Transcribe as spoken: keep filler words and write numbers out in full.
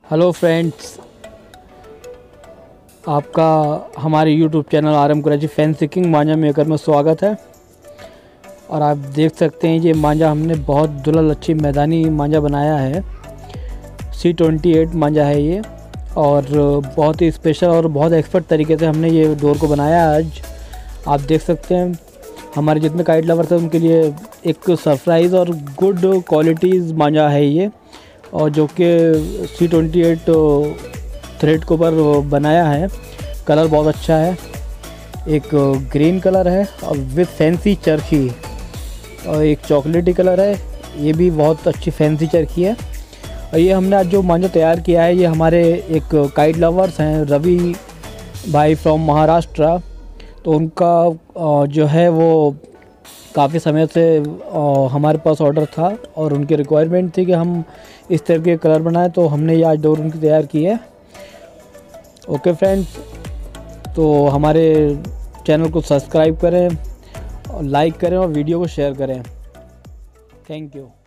Hello friends, आपका हमारे YouTube channel R M Qureshi fancy king Manjha maker में स्वागत है। और आप देख सकते हैं ये मांझा हमने बहुत दुल्हन अच्छी मैदानी मांझा बनाया है। सी ट्वेंटी एट मांझा है ये, और बहुत ही स्पेशल और बहुत एक्सपर्ट तरीके से हमने ये डोर को बनाया है। आज आप देख सकते हैं हमारे जितने काइट लवर्स हैं उनके लिए एक सरप्राइज़ और गुड क्वालिटीज़ मांझा है ये, और जो कि सी ट्वेंटी एट थ्रेड के ऊपर बनाया है। कलर बहुत अच्छा है, एक ग्रीन कलर है और विद फैंसी चरखी, और एक चॉकलेटी कलर है, ये भी बहुत अच्छी फैंसी चरखी है। और ये हमने आज जो मांझा तैयार किया है ये हमारे एक काइट लवर्स हैं रवि भाई फ्रॉम महाराष्ट्र, तो उनका जो है वो काफ़ी समय से हमारे पास ऑर्डर था और उनकी रिक्वायरमेंट थी कि हम इस तरह के कलर बनाएं, तो हमने ये आज डोर उनकी तैयार की है। ओके फ्रेंड्स, तो हमारे चैनल को सब्सक्राइब करें और लाइक करें और वीडियो को शेयर करें। Thank you.